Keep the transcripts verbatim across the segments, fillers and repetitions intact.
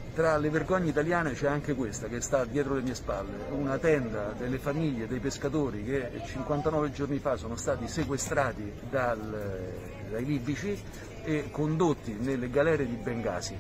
tra le vergogne italiane c'è anche questa che sta dietro le mie spalle, una tenda delle famiglie dei pescatori che cinquantanove giorni fa sono stati sequestrati dal, dai libici e condotti nelle galere di Bengasi.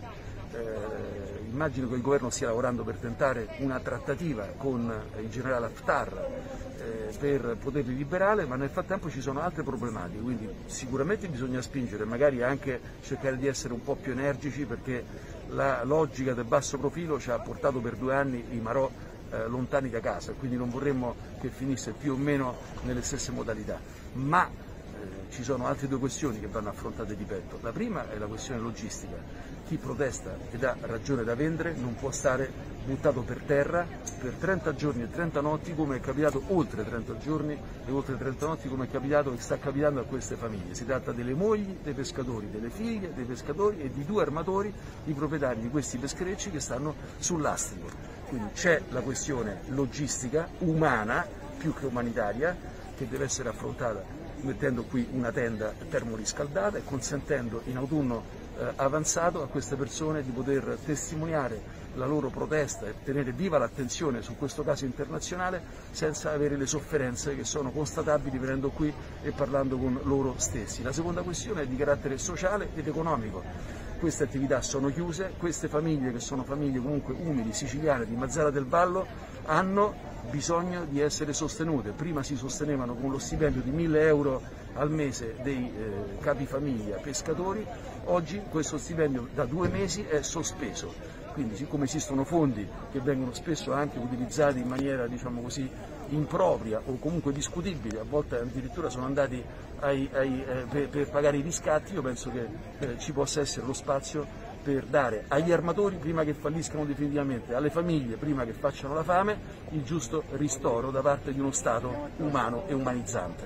Eh, immagino che il governo stia lavorando per tentare una trattativa con il generale Haftar eh, per poterli liberare, ma nel frattempo ci sono altre problematiche, quindi sicuramente bisogna spingere, magari anche cercare di essere un po' più energici, perché la logica del basso profilo ci ha portato per due anni i marò eh, lontani da casa, quindi non vorremmo che finisse più o meno nelle stesse modalità. Ma eh, ci sono altre due questioni che vanno affrontate di petto. La prima è la questione logistica. Chi protesta ed ha ragione da vendere non può stare buttato per terra per trenta giorni e trenta notti, come è capitato oltre trenta giorni e oltre trenta notti, come è capitato e sta capitando a queste famiglie. Si tratta delle mogli dei pescatori, delle figlie dei pescatori e di due armatori, i proprietari di questi pescherecci che stanno sul lastrico. Quindi c'è la questione logistica, umana, più che umanitaria, che deve essere affrontata mettendo qui una tenda termoriscaldata e consentendo in autunno eh, avanzato a queste persone di poter testimoniare la loro protesta e tenere viva l'attenzione su questo caso internazionale senza avere le sofferenze che sono constatabili venendo qui e parlando con loro stessi. La seconda questione è di carattere sociale ed economico. Queste attività sono chiuse, queste famiglie, che sono famiglie comunque umili, siciliane, di Mazara del Vallo, hanno bisogno di essere sostenute. Prima si sostenevano con lo stipendio di mille euro al mese dei eh, capifamiglia pescatori, oggi questo stipendio da due mesi è sospeso. Quindi, siccome esistono fondi che vengono spesso anche utilizzati in maniera, diciamo così, impropria o comunque discutibile, a volte addirittura sono andati ai, ai, eh, per, per pagare i riscatti, io penso che eh, ci possa essere lo spazio per dare agli armatori, prima che falliscano definitivamente, alle famiglie, prima che facciano la fame, il giusto ristoro da parte di uno Stato umano e umanizzante.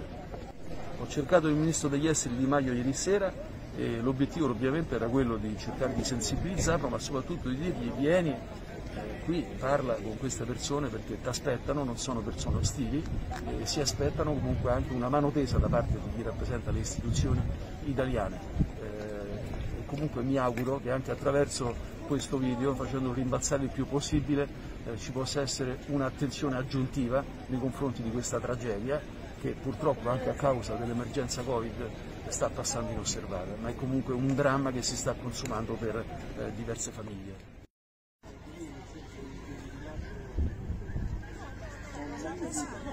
Ho cercato il Ministro degli Esteri Di Maio ieri sera e l'obiettivo ovviamente era quello di cercare di sensibilizzarlo, ma soprattutto di dirgli: vieni eh, qui, parla con queste persone perché ti aspettano, non sono persone ostili e si aspettano comunque anche una mano tesa da parte di chi rappresenta le istituzioni italiane. Eh, comunque mi auguro che anche attraverso questo video, facendolo rimbalzare il più possibile, eh, ci possa essere un'attenzione aggiuntiva nei confronti di questa tragedia che purtroppo anche a causa dell'emergenza Covid sta passando inosservata, ma è comunque un dramma che si sta consumando per eh, diverse famiglie.